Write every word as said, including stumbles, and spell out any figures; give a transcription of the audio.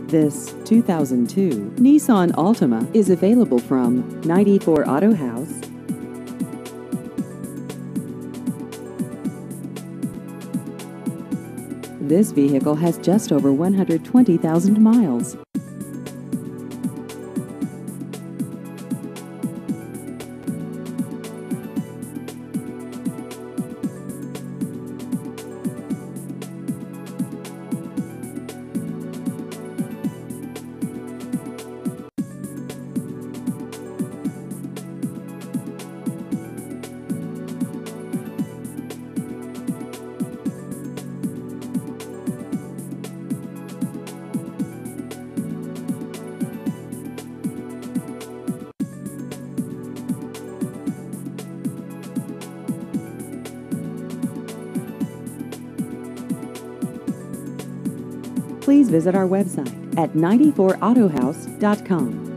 This two thousand two Nissan Altima is available from ninety-four Auto House. This vehicle has just over one hundred twenty thousand miles. Please visit our website at ninety-four auto house dot com.